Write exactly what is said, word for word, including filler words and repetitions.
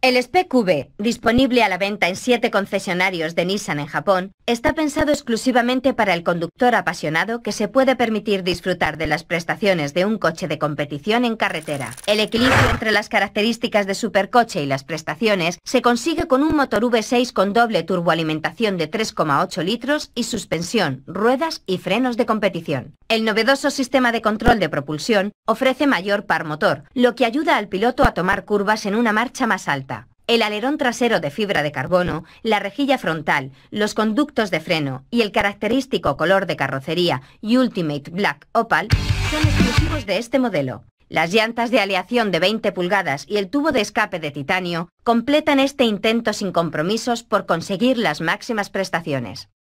El Spec V, disponible a la venta en siete concesionarios de Nissan en Japón, está pensado exclusivamente para el conductor apasionado que se puede permitir disfrutar de las prestaciones de un coche de competición en carretera. El equilibrio entre las características de supercoche y las prestaciones se consigue con un motor V seis con doble turboalimentación de tres coma ocho litros y suspensión, ruedas y frenos de competición. El novedoso sistema de control de propulsión ofrece mayor par motor, lo que ayuda al piloto a tomar curvas en una marcha más alta. El alerón trasero de fibra de carbono, la rejilla frontal, los conductos de freno y el característico color de carrocería Ultimate Black Opal son exclusivos de este modelo. Las llantas de aleación de veinte pulgadas y el tubo de escape de titanio completan este intento sin compromisos por conseguir las máximas prestaciones.